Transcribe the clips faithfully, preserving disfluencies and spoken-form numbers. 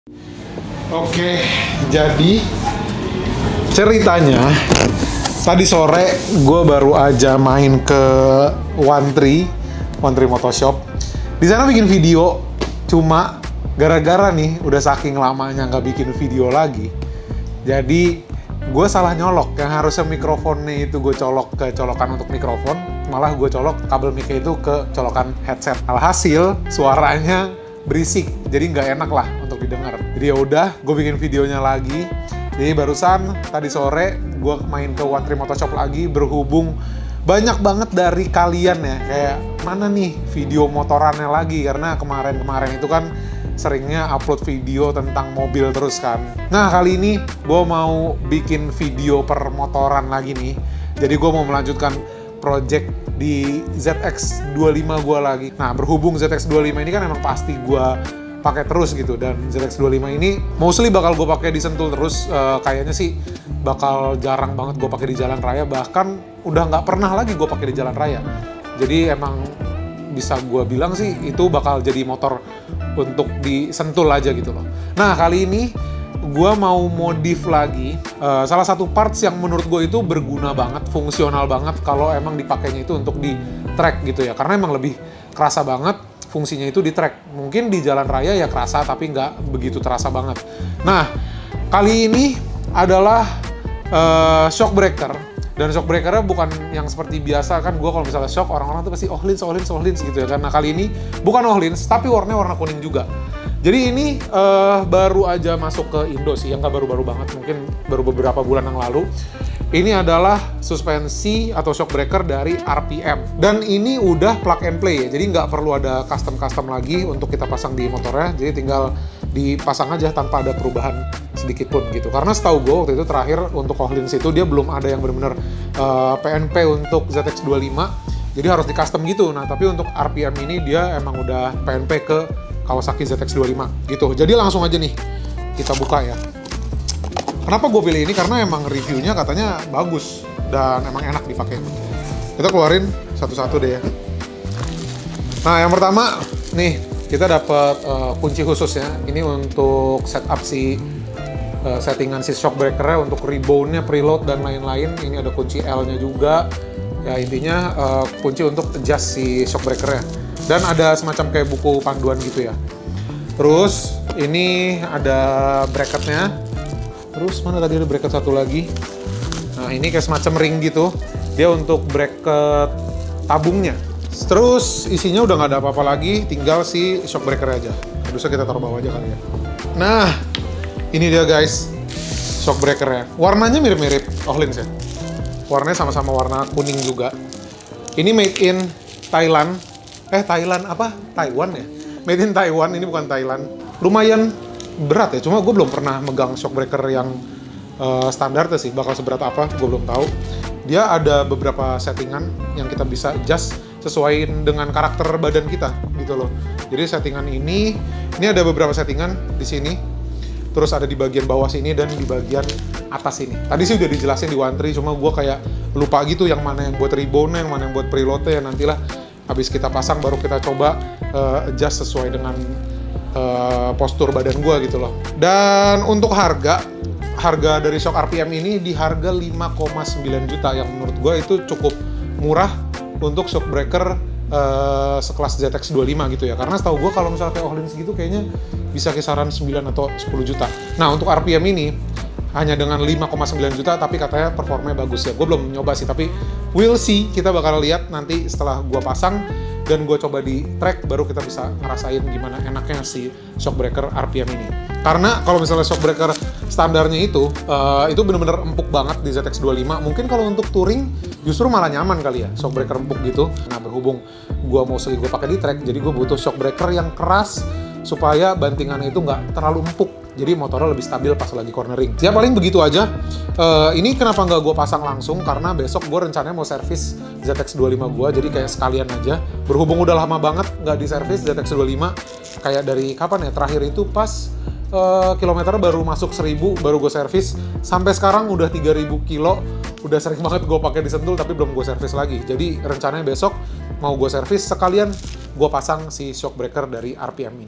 Oke, jadi ceritanya tadi sore gue baru aja main ke One Tree, One Tree Motoshop. Di sana bikin video, cuma gara-gara nih udah saking lamanya nggak bikin video lagi. Jadi gue salah nyolok, yang harusnya mikrofonnya itu gue colok ke colokan untuk mikrofon, malah gue colok kabel mic itu ke colokan headset. Alhasil suaranya berisik, jadi nggak enak lah untuk didengar. Jadi ya udah, gue bikin videonya lagi. Jadi barusan tadi sore gue main ke One Tree Motoshop lagi, berhubung banyak banget dari kalian ya kayak mana nih video motorannya lagi, karena kemarin-kemarin itu kan seringnya upload video tentang mobil terus kan. Nah kali ini gue mau bikin video per motoran lagi nih. Jadi gue mau melanjutkan project di Z X dua puluh lima gue lagi. Nah berhubung Z X dua puluh lima ini kan emang pasti gue pakai terus gitu, dan Z X dua puluh lima ini mostly bakal gue pakai di Sentul terus. Uh, kayaknya sih bakal jarang banget gue pakai di jalan raya, bahkan udah nggak pernah lagi gue pakai di jalan raya. Jadi emang bisa gue bilang sih itu bakal jadi motor untuk di Sentul aja gitu loh. Nah kali ini gue mau modif lagi uh, salah satu parts yang menurut gue itu berguna banget, fungsional banget kalau emang dipakainya itu untuk di track gitu ya, karena emang lebih kerasa banget fungsinya itu di track. Mungkin di jalan raya ya kerasa, tapi nggak begitu terasa banget. Nah kali ini adalah uh, shock breaker, dan shock breakernya bukan yang seperti biasa kan. Gue kalau misalnya shock, orang-orang tuh pasti Ohlins, Ohlins, Ohlins gitu ya kan. Nah kali ini bukan Ohlins, tapi warnanya warna kuning juga. Jadi ini uh, baru aja masuk ke Indo sih, yang nggak baru-baru banget, mungkin baru beberapa bulan yang lalu. Ini adalah suspensi atau shock breaker dari R P M. Dan ini udah plug and play ya, jadi nggak perlu ada custom-custom lagi untuk kita pasang di motornya. Jadi tinggal dipasang aja tanpa ada perubahan sedikit pun gitu. Karena setahu gue waktu itu terakhir untuk Ohlins itu dia belum ada yang benar-benar uh, P N P untuk Z X dua puluh lima. Jadi harus di custom gitu. Nah tapi untuk R P M ini dia emang udah P N P ke Kawasaki Z X dua puluh lima gitu. Jadi langsung aja nih kita buka ya. Kenapa gue pilih ini? Karena emang reviewnya katanya bagus dan emang enak dipakai. Kita keluarin satu-satu deh ya. Nah yang pertama nih kita dapat uh, kunci khusus ya. Ini untuk setup si uh, settingan si shock breakernya, untuk reboundnya, preload dan lain-lain. Ini ada kunci L-nya juga. Ya intinya uh, kunci untuk adjust si shock breakernya. Dan ada semacam kayak buku panduan gitu ya. Terus ini ada bracketnya. Terus mana tadi ada bracket satu lagi. Nah ini kayak semacam ring gitu. Dia untuk bracket tabungnya. Terus isinya udah nggak ada apa-apa lagi, tinggal si shock breaker aja. Harusnya kita taruh bawah aja kali ya. Nah ini dia guys, shock breakernya. Warnanya mirip-mirip Ohlins ya. Warnanya sama-sama warna kuning juga. Ini made in Thailand. Eh Thailand apa? Taiwan ya? Made in Taiwan, ini bukan Thailand. Lumayan berat ya, cuma gue belum pernah megang shock breaker yang uh, standar tuh sih. Bakal seberat apa, gue belum tahu. Dia ada beberapa settingan yang kita bisa adjust sesuai dengan karakter badan kita gitu loh. Jadi settingan ini, ini ada beberapa settingan di sini. Terus ada di bagian bawah sini dan di bagian atas ini. Tadi sih udah dijelasin di One Tree, cuma gue kayak lupa gitu yang mana yang buat reboundnya, yang mana yang buat preloadnya. Nantilah habis kita pasang baru kita coba uh, adjust sesuai dengan uh, postur badan gue gitu loh. Dan untuk harga, harga dari shock R P M ini di harga lima koma sembilan juta, yang menurut gue itu cukup murah untuk shock breaker uh, sekelas Z X dua puluh lima gitu ya. Karena setahu gue kalau misalnya kayak Ohlins gitu kayaknya bisa kisaran sembilan atau sepuluh juta. Nah untuk R P M ini hanya dengan lima koma sembilan juta, tapi katanya performanya bagus ya. Gue belum nyoba sih, tapi we'll see. Kita bakal lihat nanti setelah gue pasang dan gue coba di track, baru kita bisa ngerasain gimana enaknya si shock breaker R P M ini. Karena kalau misalnya shock breaker standarnya itu, uh, itu bener-bener empuk banget di Z X dua puluh lima. Mungkin kalau untuk touring justru malah nyaman kali ya, shock breaker empuk gitu. Nah berhubung gue mostly gue pakai di track, jadi gue butuh shock breaker yang keras supaya bantingannya itu nggak terlalu empuk. Jadi motornya lebih stabil pas lagi cornering. Ya paling begitu aja. Uh, ini kenapa nggak gue pasang langsung? Karena besok gue rencananya mau servis Z X dua puluh lima gue. Jadi kayak sekalian aja. Berhubung udah lama banget nggak diservis Z X dua puluh lima. Kayak dari kapan ya? Terakhir itu pas uh, kilometer baru masuk seribu, baru gue servis. Sampai sekarang udah tiga ribu kilo. Udah sering banget gue pakai di Sentul, tapi belum gue servis lagi. Jadi rencananya besok mau gue servis sekalian gue pasang si shock breaker dari R P M ini.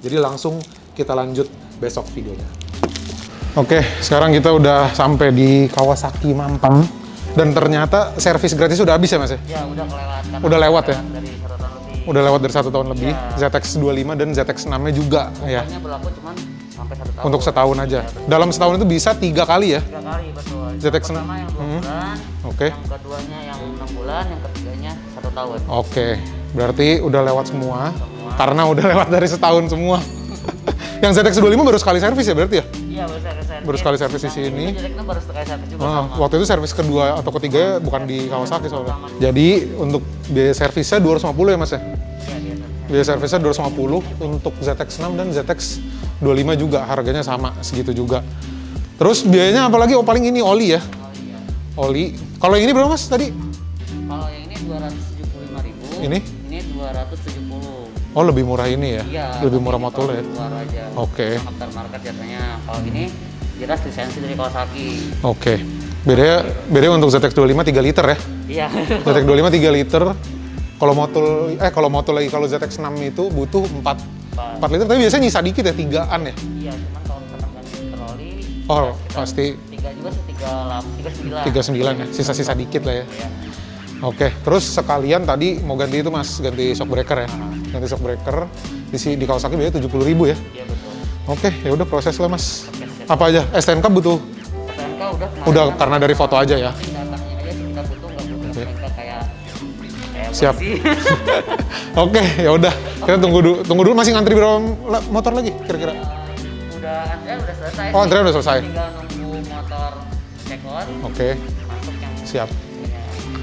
Jadi langsung kita lanjut besok videonya. Oke, sekarang kita udah sampai di Kawasaki Mampang. Dan ternyata servis gratis udah habis ya Mas ya? Ya, udah kelewat. Udah lewat ya? Dari satu tahun lebih. Udah lewat dari satu tahun lebih. Ya. Z X dua puluh lima dan Z X enam-nya juga ya. Pokoknya berlaku cuman sampai satu tahun. Untuk setahun aja. Ya, Dalam setahun itu bisa tiga kali ya? Tiga kali, betul. Z X Yang pertama yang dua hmm. bulan, Oke. yang keduanya yang enam bulan, yang ketiganya satu tahun. Oke, berarti udah lewat semua. Semua. Karena udah lewat dari setahun semua. Yang Z X dua puluh lima baru sekali servis ya berarti ya? Iya, baru sekali servis. Baru sekali servis di Yang sini. ini jeleknya baru sekali servis juga Ah, sama. waktu itu servis kedua atau ketiga bukan di Kawasaki soalnya. Jadi untuk biaya servisnya dua ratus lima puluh ya Mas ya? Iya, biasa. Biaya servisnya dua ratus lima puluh untuk Z X enam dan Z X dua puluh lima juga harganya sama segitu juga. Terus biayanya apalagi oh paling ini oli ya? Oh iya. Oli. Kalau yang ini berapa Mas tadi? Kalau yang ini dua ratus tujuh puluh lima ribu. Ini? Ini dua ratus tujuh puluh. Oh lebih murah ini ya? Iya. Lebih murah ini motor kalau ya? Luar aja. Oke. Aftermarket biasanya. Kalau ini jelas lisensi dari Kawasaki. Oke. Bedanya, bedanya untuk Z X dua puluh lima tiga liter ya? Iya. Z X dua puluh lima tiga liter. Kalau motul, eh kalau motul lagi kalau Z X enam itu butuh empat, empat liter, tapi biasanya nyisa dikit ya, tigaan ya? Iya, cuman kalau misalkan ganti troli, Oh, ya sekitar pasti tiga juga sih, tiga delapan, tiga sembilan. tiga puluh sembilan ya, sisa-sisa dikit lah ya. Iya. Oke, terus sekalian tadi mau ganti itu Mas, ganti shock breaker ya. Ganti shock breaker di si- di Kawasaki biaya tujuh puluh ribu ya. Iya betul. Oke, ya udah proses lah Mas. Oke, siap. Apa aja? S T N K butuh? S T N K udah kemarin Udah kan, karena dari foto aja ya. penting datangnya aja sih kita butuh, nggak butuh S T N K kayak kayak Siap. bersih. Oke, ya udah. Kita tunggu dulu. Tunggu dulu masih ngantri berapa la- motor lagi kira-kira? Udah antrian udah selesai. Oh, sih. antrian udah selesai. Tinggal nunggu motor check on, Oke, masuk yang siap. punya.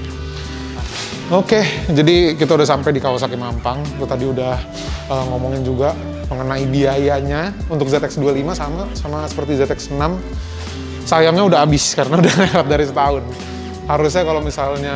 Oke, jadi kita udah sampai di Kawasaki Mampang. Itu tadi udah uh, ngomongin juga mengenai biayanya untuk Z X dua puluh lima sama sama seperti Z X enam. Sayangnya udah habis karena udah lewat dari setahun. Harusnya kalau misalnya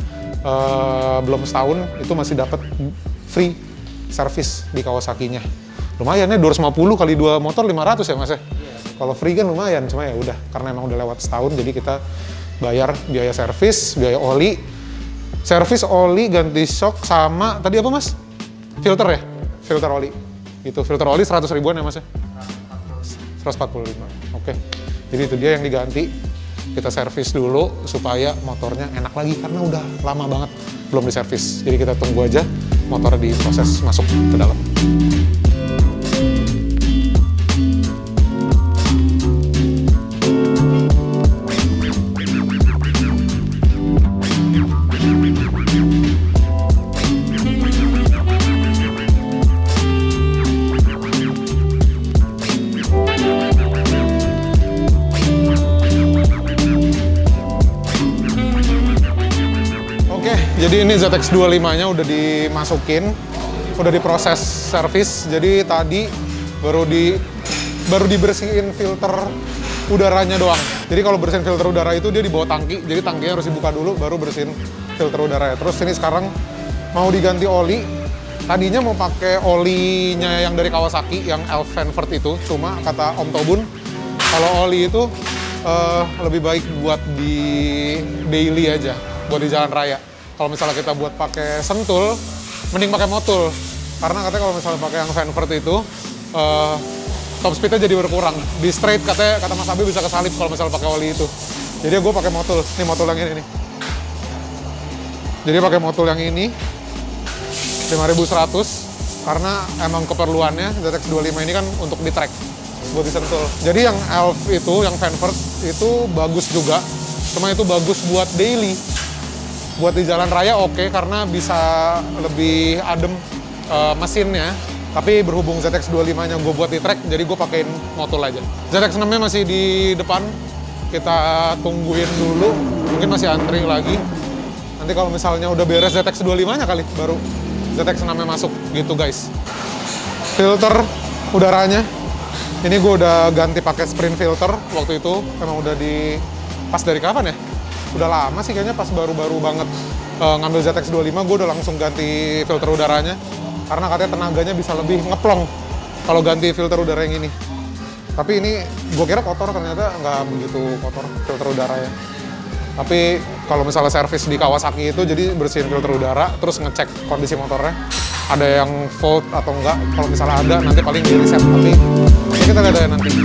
uh, belum setahun itu masih dapat free service di Kawasaki-nya. Lumayan ya dua ratus lima puluh kali dua motor lima ratus ya Mas ya. Kalau free kan lumayan, cuma ya udah karena emang udah lewat setahun jadi kita bayar biaya servis, biaya oli, servis oli, ganti shock sama tadi apa Mas? Filter ya? Filter oli. Itu filter oli seratus ribuan ya Mas ya? seratus empat puluh lima. Oke. Jadi itu dia yang diganti. Kita servis dulu supaya motornya enak lagi karena udah lama banget belum diservis. Jadi kita tunggu aja motornya diproses masuk ke dalam. Jadi ini Z X dua puluh lima-nya udah dimasukin, udah diproses servis. Jadi tadi baru di baru dibersihin filter udaranya doang. Jadi kalau bersihin filter udara itu dia di bawah tangki, jadi tangkinya harus dibuka dulu baru bersihin filter udaranya. Terus ini sekarang mau diganti oli. Tadinya mau pakai olinya yang dari Kawasaki, yang Elf Fanford itu, cuma kata Om Tobun kalau oli itu uh, lebih baik buat di daily aja, buat di jalan raya. Kalau misalnya kita buat pakai sentul, mending pakai motul. Karena katanya kalau misalnya pakai yang Fanford itu, uh, top speednya jadi berkurang. Di straight katanya, kata Mas Abi bisa kesalip kalau misalnya pakai oli itu. Jadi gue pakai motul. Nih motul yang ini nih. Jadi pakai motul yang ini, lima ribu seratus. Karena emang keperluannya Z X dua puluh lima ini kan untuk di track, buat disentul. Jadi yang Elf itu, yang Fanford itu bagus juga. Cuma itu bagus buat daily. Buat di jalan raya oke, okay, karena bisa lebih adem uh, mesinnya. Tapi berhubung Z X dua puluh lima-nya gue buat di track, jadi gue pakein motul aja. Z X enam-nya masih di depan, kita tungguin dulu. Mungkin masih antri lagi. Nanti kalau misalnya udah beres Z X dua puluh lima-nya kali, baru Z X enam-nya masuk gitu guys. Filter udaranya, ini gue udah ganti pakai sprint filter waktu itu. Emang udah di pas dari kapan ya? Udah lama sih kayaknya, pas baru-baru banget uh, ngambil Z X dua puluh lima, gue udah langsung ganti filter udaranya karena katanya tenaganya bisa lebih ngeplong kalau ganti filter udara yang ini. Tapi ini gue kira kotor, ternyata nggak begitu kotor filter udaranya. Tapi kalau misalnya servis di Kawasaki itu jadi bersihin filter udara terus ngecek kondisi motornya, ada yang fault atau enggak. Kalau misalnya ada, nanti paling di reset. Tapi ya kita lihat aja nanti.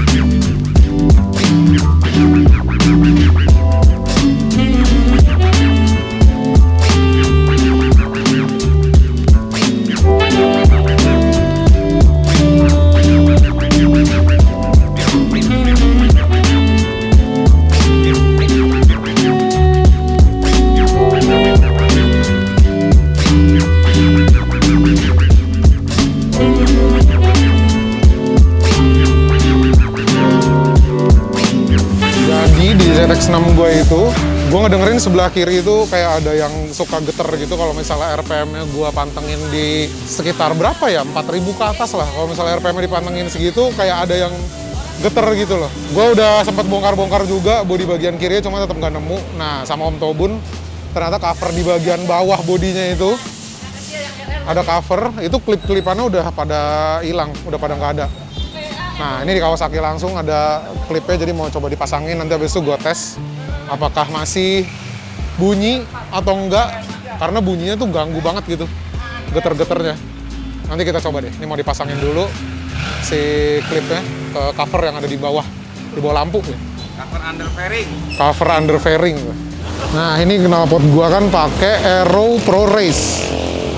Z X enam gue itu, gue ngedengerin sebelah kiri itu kayak ada yang suka geter gitu kalau misalnya R P M-nya gue pantengin di sekitar berapa ya, empat ribu ke atas lah. Kalau misalnya R P M-nya dipantengin segitu, kayak ada yang geter gitu loh. Gue udah sempat bongkar-bongkar juga bodi bagian kiri, cuma tetap nggak nemu. Nah, sama Om Tobun, ternyata cover di bagian bawah bodinya itu ada cover, itu klip-klipannya udah pada hilang, udah pada nggak ada. Nah, ini di Kawasaki langsung ada klipnya, jadi mau coba dipasangin, nanti habis itu gue tes apakah masih bunyi atau enggak, karena bunyinya tuh ganggu banget gitu, geter-geternya. Nanti kita coba deh, ini mau dipasangin dulu si klipnya ke cover yang ada di bawah, di bawah lampu ya. Cover under fairing. Cover under fairing. Nah, ini knalpot gua kan pakai Aero Pro Race.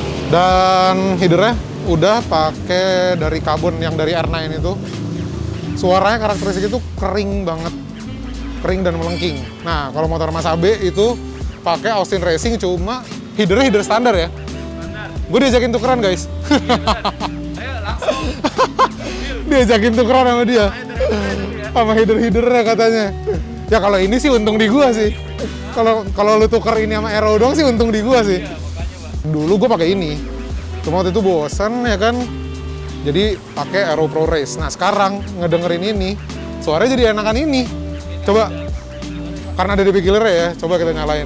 Dan headernya udah pakai dari karbon yang dari R sembilan itu. Suaranya karakteristik itu kering banget, kering dan melengking. Nah, kalau motor Mas Abe itu pakai Austin Racing, cuma headernya header standar ya. Standar. Gue diajakin tukeran guys. Iya, ayo langsung. Diajakin tukeran sama dia, sama header-headernya katanya. Ya kalau ini sih untung di gua sih. Kalau kalau lu tuker ini sama Aero doang sih untung di gua sih. Iya, makanya, Bang. Dulu gue pakai ini, cuma waktu itu bosen ya kan. Jadi pakai Aero Pro Race. Nah, sekarang ngedengerin ini, suaranya jadi enakan ini. Coba, karena ada D B killer ya, coba kita nyalain.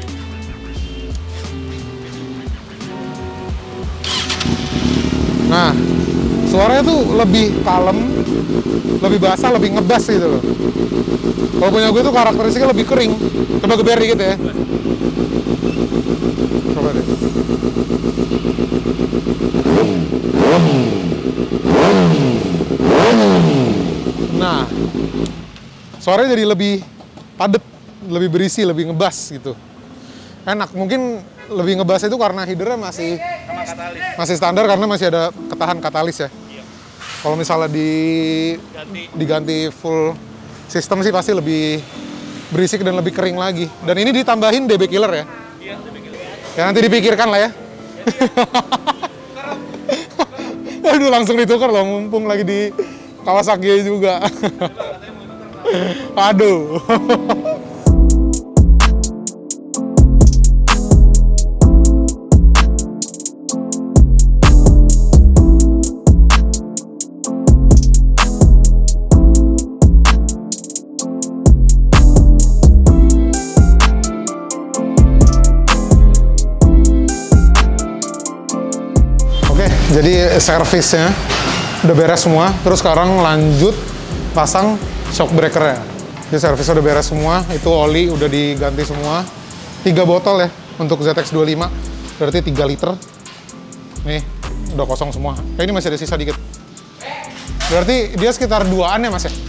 Nah, suaranya tuh lebih kalem, lebih basah, lebih ngebas gitu loh. Kalau punya gue tuh karakteristiknya lebih kering. Coba geber dikit ya. Coba deh. Nah, suaranya jadi lebih padat, lebih berisi, lebih ngebas gitu. Enak, mungkin lebih ngebas itu karena headernya masih masih standar karena masih ada ketahan katalis ya. Iya. Kalau misalnya di Ganti. diganti full sistem sih pasti lebih berisik dan lebih kering lagi. Dan ini ditambahin D B killer ya. Iya, D B killer. Ya nanti dipikirkan lah ya. Aduh, langsung ditukar loh, mumpung lagi di Kawasaki juga. Aduh. Oke, jadi servisnya udah beres semua. Terus sekarang lanjut pasang shock breaker-nya. Jadi servisnya udah beres semua, itu oli udah diganti semua. Tiga botol ya untuk Z X dua puluh lima, berarti tiga liter. Nih, udah kosong semua. Eh, ini masih ada sisa dikit. Berarti dia sekitar duaan ya mas ya?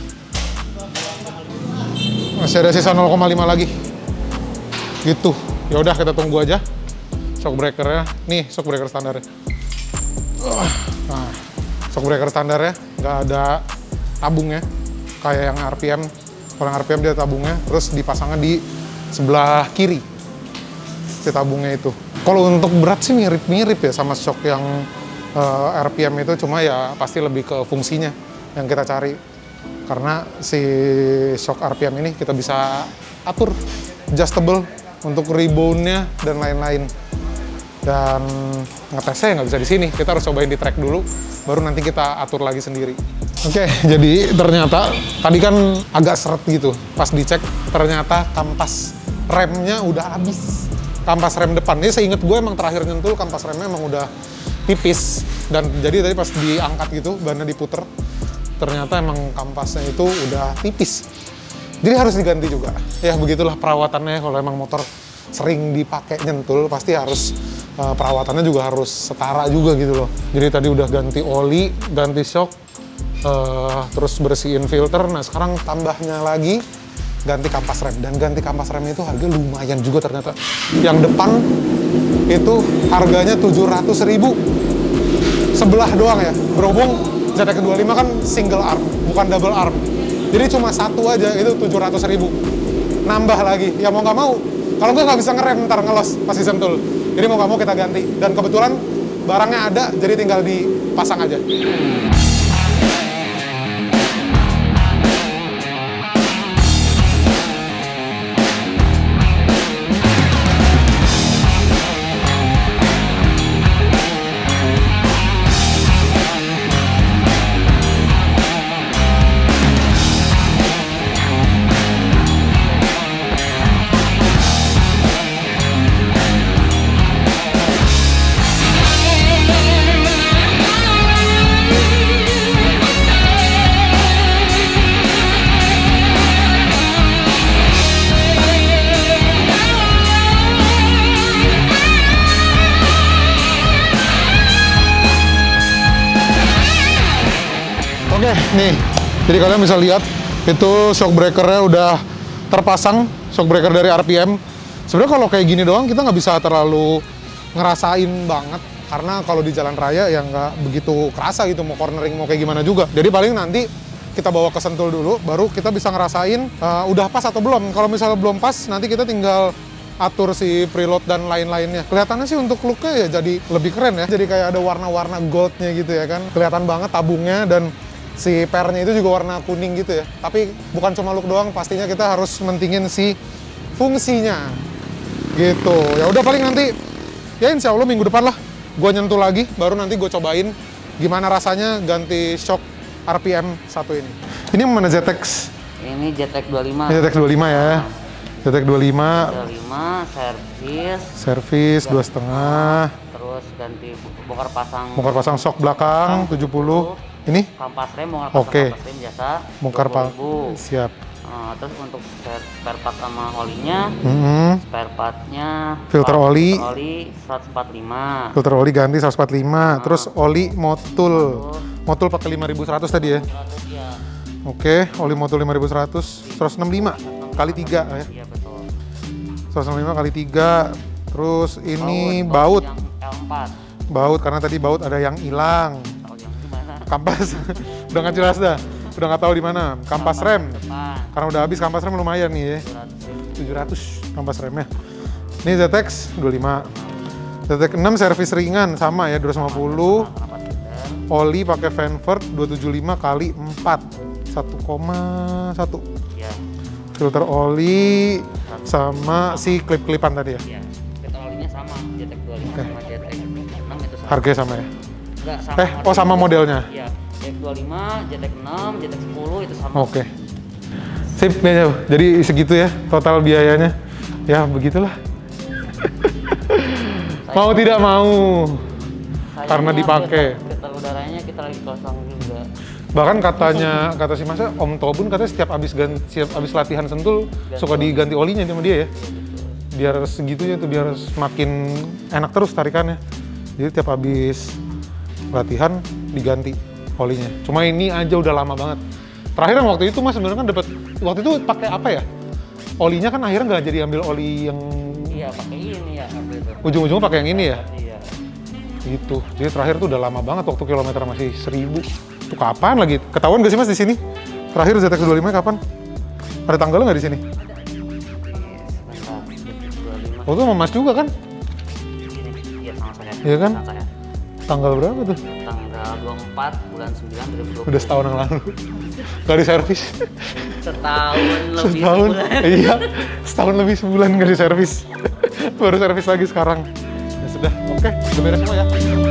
Masih ada sisa nol koma lima lagi. Gitu. Ya udah kita tunggu aja shock breaker-nya. Nih shock breaker standarnya. Nah, shock breaker standarnya nggak ada tabungnya kayak yang R P M. Kalau yang R P M dia tabungnya, terus dipasangnya di sebelah kiri si tabungnya itu. Kalau untuk berat sih mirip-mirip ya sama shock yang uh, R P M itu, cuma ya pasti lebih ke fungsinya yang kita cari. Karena si shock R P M ini kita bisa atur, adjustable untuk rebound-nya dan lain-lain. Dan ngetesnya nggak bisa di sini, kita harus cobain di track dulu, baru nanti kita atur lagi sendiri. Oke, jadi ternyata tadi kan agak seret gitu, pas dicek ternyata kampas remnya udah habis. Kampas rem depan, ini seinget gue emang terakhir nyentul kampas remnya emang udah tipis. Dan jadi tadi pas diangkat gitu, bannya diputer, ternyata emang kampasnya itu udah tipis. Jadi harus diganti juga. Ya begitulah perawatannya kalau emang motor sering dipakai nyentul, pasti harus uh, perawatannya juga harus setara juga gitu loh. Jadi tadi udah ganti oli, ganti shock, uh, terus bersihin filter. Nah sekarang tambahnya lagi ganti kampas rem. Dan ganti kampas rem itu harga lumayan juga ternyata. Yang depan itu harganya tujuh ratus ribu. Sebelah doang ya, berhubung Z X dua puluh lima kan single arm, bukan double arm. Jadi cuma satu aja itu tujuh ratus ribu. Nambah lagi, ya mau nggak mau. Kalau nggak nggak bisa ngerem, ntar ngelos pas disentul. Jadi mau nggak mau kita ganti. Dan kebetulan barangnya ada, jadi tinggal dipasang aja. Oke, nih, jadi kalian bisa lihat itu shock breakernya udah terpasang, shock breaker dari R P M. Sebenarnya kalau kayak gini doang kita nggak bisa terlalu ngerasain banget, karena kalau di jalan raya ya nggak begitu kerasa gitu, mau cornering mau kayak gimana juga. Jadi paling nanti kita bawa ke Sentul dulu, baru kita bisa ngerasain uh, udah pas atau belum. Kalau misalnya belum pas, nanti kita tinggal atur si preload dan lain-lainnya. Kelihatannya sih untuk look-nya ya jadi lebih keren ya. Jadi kayak ada warna-warna goldnya gitu ya kan. Kelihatan banget tabungnya dan si pernya itu juga warna kuning gitu ya. Tapi bukan cuma look doang, pastinya kita harus mentingin si fungsinya. Gitu. Ya udah paling nanti ya insya Allah minggu depan lah gua nyentuh lagi, baru nanti gue cobain gimana rasanya ganti shock R P M satu ini. Ini mana Z X? Ini Z X dua puluh lima. Z X dua puluh lima ya. Z X dua puluh lima. dua puluh lima servis. Servis dua setengah. Terus ganti bongkar pasang. Bongkar pasang shock belakang tujuh puluh. Ini? Kampas rem, bongkar pasang Oke. kampas rem biasa. Bongkar dua puluh ribu. Siap. Uh, terus untuk spare, spare part sama olinya, Mm-hmm. spare partnya Filter part, oli. filter oli seratus empat puluh lima. Filter oli ganti seratus empat puluh lima. Terus oli motul. Motul pakai lima ribu seratus tadi ya. seratus ya. Oke, oli motul lima ribu seratus, seratus enam puluh lima kali tiga ya. Iya betul. seratus enam puluh lima kali tiga. Terus ini Baut, baut. yang L empat. Baut karena tadi baut ada yang hilang. Tahu yang gimana? Kampas udah nggak jelas dah. Udah nggak tahu di mana. Kampas rem. Depan. Karena udah habis kampas rem lumayan nih ya. tujuh ratus kampas remnya. Ini Z X dua puluh lima. Z X enam servis ringan sama ya dua ratus lima puluh. Oli pakai Vanvert dua ratus tujuh puluh lima kali empat. satu koma satu. Iya. Filter oli sama si klip-klipan tadi ya. Iya. Filter olinya sama Z X dua puluh lima Oke. sama Z X enam itu sama. Harganya sama ya? Enggak, sama Eh, oh sama modelnya? Iya. Z X dua puluh lima, Z X enam, Z X sepuluh itu sama. Oke. Sip, nih, jauh. Jadi segitu ya total biayanya. Ya begitulah. Mau tidak mau. Sayangnya Karena dipakai. Filter, filter udaranya kita lagi kosong juga. Bahkan katanya, kata si Masnya, Om Tobun katanya setiap abis ganti, setiap abis latihan Sentul Ganti suka oli. diganti olinya sama dia ya. Iya betul. Biar segitunya tuh, biar semakin enak terus tarikannya. Jadi tiap habis latihan diganti olinya. Cuma ini aja udah lama banget. Terakhir yang waktu itu Mas sebenarnya kan dapat, waktu itu pakai apa ya? Olinya kan akhirnya nggak jadi ambil oli yang Iya, pakai ini ya waktu itu. ujung-ujungnya pakai yang ini ya. Iya. Gitu. Jadi terakhir tuh udah lama banget waktu kilometer masih seribu. Itu kapan lagi? Ketahuan gak sih Mas di sini? Terakhir Z X dua puluh lima kapan? Ada tanggalnya nggak di sini? Iya, sebentar. Z X dua puluh lima. Oh, itu sama Mas juga kan? Ini, iya sama saya. Iya kan? Sama saya. Tanggal berapa tuh? Tanggal dua puluh empat bulan sembilan dua ribu dua puluh. Udah setahun yang lalu. Gak di servis. Setahun lebih Setahun. sebulan. Iya. Setahun lebih sebulan gak di servis. Baru servis lagi sekarang. Ya sudah. Oke, udah beres semua ya.